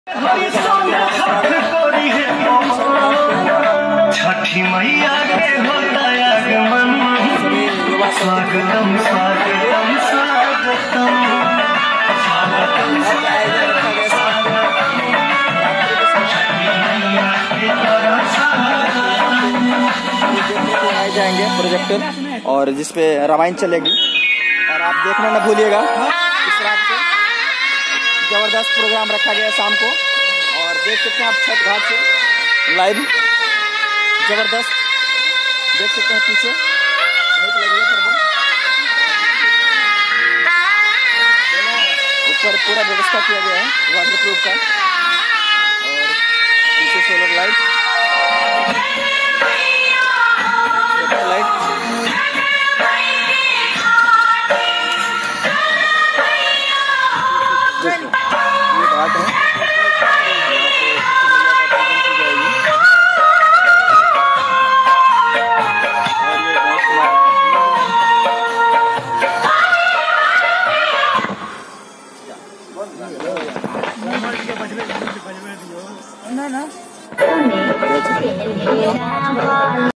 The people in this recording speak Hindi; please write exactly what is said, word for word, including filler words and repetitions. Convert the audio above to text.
छठी मैया के होता आगमन, स्वागतम स्वागतम स्वागतम जाएंगे प्रोजेक्टर और जिसपे रामायण चलेगी और आप देखना न भूलिएगा। इस रात को जबरदस्त प्रोग्राम रखा गया शाम को और देख सकते हैं आप छठ घाट से लाइव जबरदस्त देख सकते हैं पीछे ऊपर पूरा व्यवस्था किया गया है वाटर प्रूफ का और पीछे सोलर लाइट लाइट ये घाट है ना ना